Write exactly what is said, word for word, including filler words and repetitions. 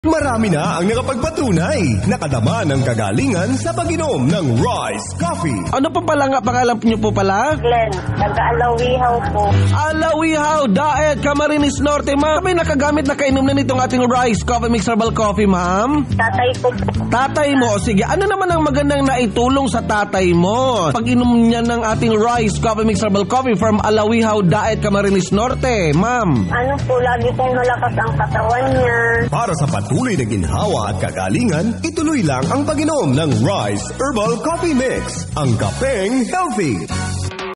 Marami na ang nakapagpatunay. Nakadama ng kagalingan sa pag-inom ng Rice Coffee. Ano pa pala nga pangalan niyo po pala? Glenn, taga-Alawihaw po. Alawihaw, Daet, Camarines Norte, ma'am. Kami nakagamit na kainom na nitong ating Rice Coffee Mix Herbal Coffee, ma'am. Tatay ko po. Tatay mo, sige. Ano naman ang magandang naitulong sa tatay mo? Pag-inom niya ng ating Rice Coffee Mix Herbal Coffee from Alawihaw, Daet, Camarines Norte, ma'am. Ano po, lagi pong malakas ang katawan niya. Para sa patuloy na ginhawa at kagalingan, ituloy lang ang pag-inom ng Rice Herbal Coffee Mix. Ang kapeng healthy.